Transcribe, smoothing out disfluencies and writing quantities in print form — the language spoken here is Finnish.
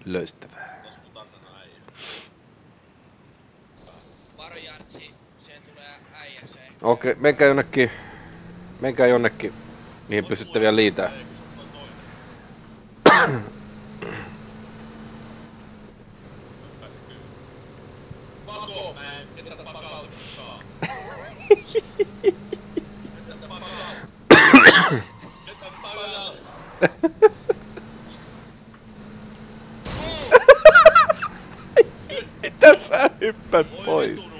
löystävää. Varjartsi, siihen tulee äijäkseen. Okei, menkää jonnekin, mihin pystytte vielä liitää. Pako, mä en tätä pakautusta saa. Tätä pakautusta. Mitä sä hyppät pois?